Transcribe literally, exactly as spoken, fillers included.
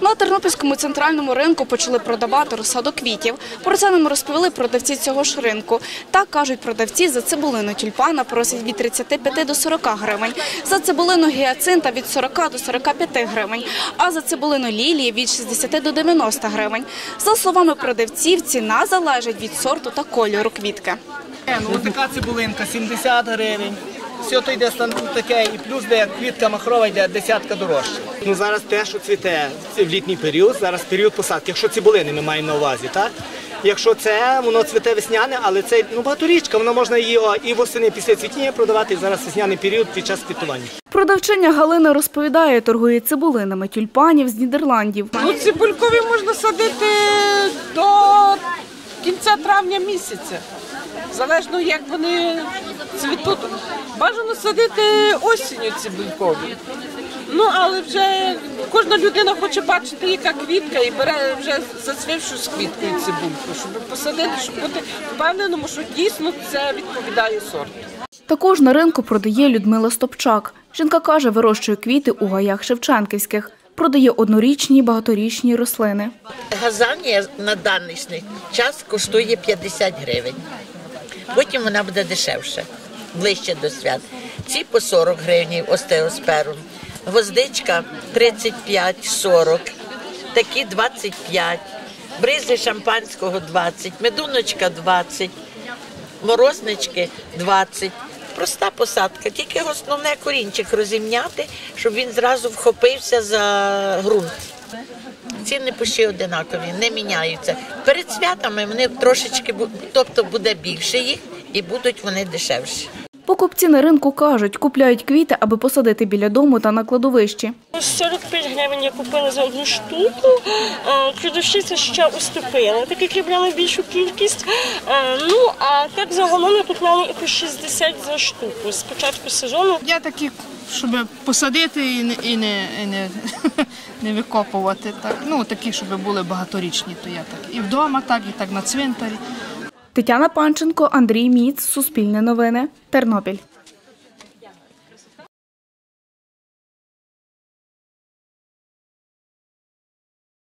На Тернопільському центральному ринку почали продавати розсаду квітів. Про це нам розповіли продавці цього ж ринку. Так, кажуть продавці, за цибулину тюльпана просять від тридцяти п'яти до сорока гривень, за цибулину гіацинта від сорока до сорока п'яти гривень, а за цибулину лілії від шістдесяти до дев'яноста гривень. За словами продавців, ціна залежить від сорту та кольору квітки. Ну, така цибулинка сімдесят гривень. Все то йде таке, і плюс де квітка махрова йде десятка дорожче. Ну, зараз те, що цвіте в літній період, зараз період посадки. Якщо цибулини ми маємо на увазі, так? Якщо це, воно цвіте весняне, але це ну, багаторічка, воно можна її і восени після цвітіння продавати, і зараз весняний період під час квітування. Продавчиня Галина розповідає, торгує цибулинами тюльпанів з Нідерландів. Ну, цибулькові можна садити до кінця травня місяця. Залежно, як вони цвітуть. Бажано садити осінню цибулькові. Ну, але вже кожна людина хоче бачити, яка квітка, і бере вже зацвівшу з квіткою цибульку, щоб посадити, щоб бути впевненому, що дійсно це відповідає сорту. Також на ринку продає Людмила Стопчак. Жінка каже, вирощує квіти у гаях шевченківських. Продає однорічні і багаторічні рослини. Газанія на даний час коштує п'ятдесят гривень. Потім вона буде дешевше, ближче до свят. Ці по сорок гривень остеосперум. Гвоздичка тридцять п'ять - сорок, такі двадцять п'ять, бризи шампанського двадцять, медуночка двадцять, морознички двадцять. Проста посадка, тільки основне корінчик розімняти, щоб він зразу вхопився за ґрунт. Ціни почти одинакові, не міняються. Перед святами вони трошечки, тобто буде більше їх і будуть вони дешевші. Покупці на ринку кажуть, купляють квіти, аби посадити біля дому та на кладовищі. сорок п'ять гривень я купила за одну штуку, продавщиця ще уступила, так як я брала більшу кількість. Ну, а так загалом я купляла і по шістдесят за штуку з початку сезону. Я такі, щоб посадити і не, і не, і не, не викопувати. Так. Ну, такі, щоб були багаторічні, то я так. І вдома так, і так на цвинтарі. Тетяна Панченко, Андрій Міц, Суспільне новини, Тернопіль.